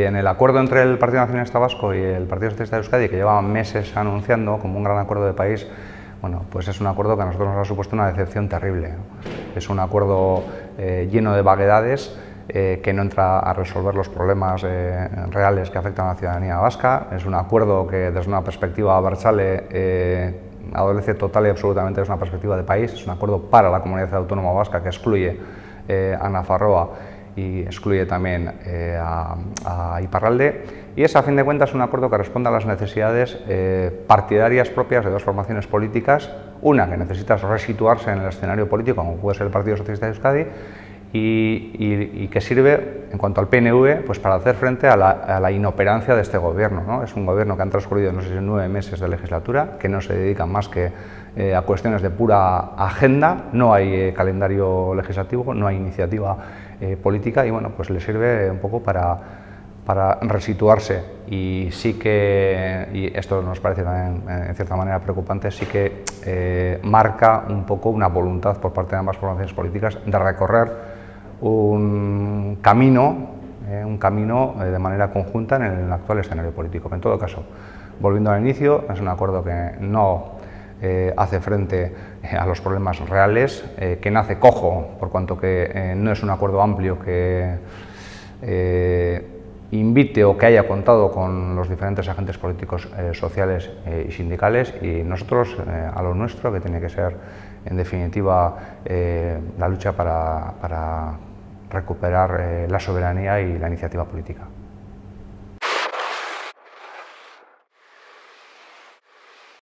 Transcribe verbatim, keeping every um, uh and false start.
que en el acuerdo entre el Partido Nacionalista Vasco y el Partido Socialista de Euskadi, que llevaban meses anunciando como un gran acuerdo de país, bueno, pues es un acuerdo que a nosotros nos ha supuesto una decepción terrible, ¿no? Es un acuerdo eh, lleno de vaguedades, eh, que no entra a resolver los problemas eh, reales que afectan a la ciudadanía vasca. Es un acuerdo que desde una perspectiva abertzale eh, adolece total y absolutamente de una perspectiva de país. Es un acuerdo para la comunidad autónoma vasca que excluye eh, a Nafarroa y excluye también eh, a, a Iparralde, y es a fin de cuentas un acuerdo que responde a las necesidades eh, partidarias propias de dos formaciones políticas, una que necesita resituarse en el escenario político, como puede ser el Partido Socialista de Euskadi, y, y, y que sirve, en cuanto al P N V, pues para hacer frente a la, a la inoperancia de este gobierno, ¿no? Es un gobierno que han transcurrido, no sé si nueve meses de legislatura, que no se dedican más que eh, a cuestiones de pura agenda, no hay eh, calendario legislativo, no hay iniciativa eh, política, y bueno, pues le sirve un poco para, para resituarse. Y sí que, y esto nos parece también en cierta manera preocupante, sí que eh, marca un poco una voluntad por parte de ambas formaciones políticas de recorrer un camino, eh, un camino eh, de manera conjunta en el actual escenario político. En todo caso, volviendo al inicio, es un acuerdo que no eh, hace frente eh, a los problemas reales, eh, que nace cojo, por cuanto que eh, no es un acuerdo amplio que eh, invite o que haya contado con los diferentes agentes políticos, eh, sociales eh, y sindicales, y nosotros eh, a lo nuestro, que tiene que ser en definitiva eh, la lucha para, para recuperar eh, la soberanía y la iniciativa política.